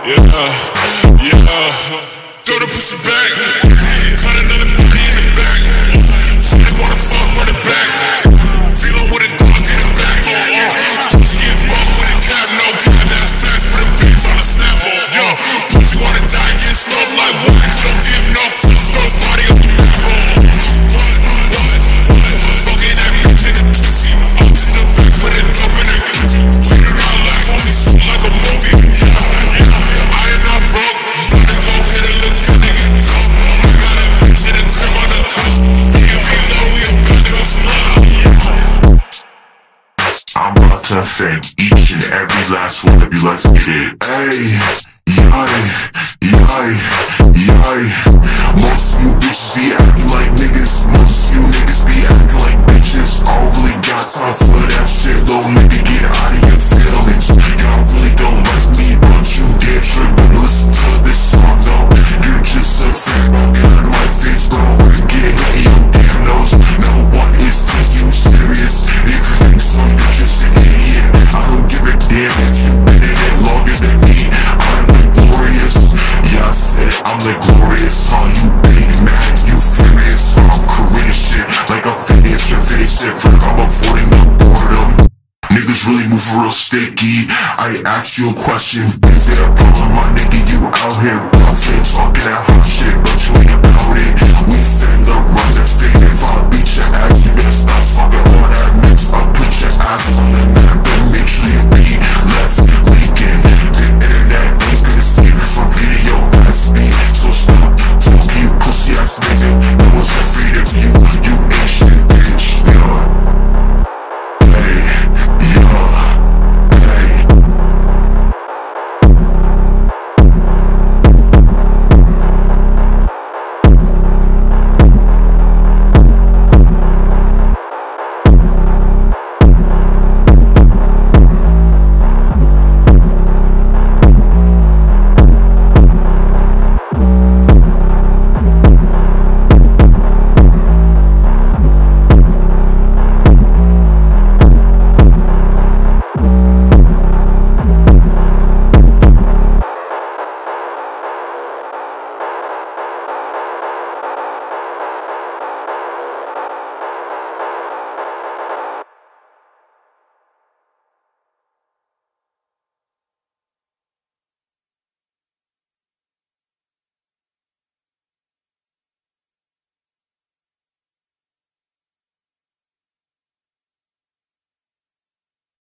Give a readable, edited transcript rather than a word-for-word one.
yeah. Throw the pussy back. Cut another body in the back. They wanna fuck, run it back. Feeling with a dog in the back. Pussy get fucked with a cap, no cap. That's fast for the bitch on a snap. Yo, pussy wanna die, get slow like wax. Don't give no fucks, throw his body up the map. What? Fucking that bitch in the pussy. Up to the back with it up in the wait around like only see like a movie. Yeah, I am not broke. Let's go hit a look for nigga. I got a bitch in the crib on the top. If we low, we about to go slow. I'm about to offend each and every last one of you, let's get it. Hey, yay. Most of you bitches be acting like niggas. Most of you niggas be acting like bitches. I don't really got time for that shit, little nigga, get out of your feelings. Y'all really don't like me, but you damn sure gonna listen to this song, though. You're just a fan, get out of my face, bro. Get out of your damn nose. No one is taking you serious. If you think so, you're just an idiot. I don't give a damn if you've been in it longer than me. I'm like glorious. Yeah, I said it, I'm like glorious. Huh, you big mad, you furious. I'm Korean shit, like I'm finished. You're finished it, but I'm avoiding the boredom. Niggas really move real sticky. I asked you a question, is it a problem, my nigga? You out here bluffing, talking that hot shit, but you ain't about it. We finna run the figure.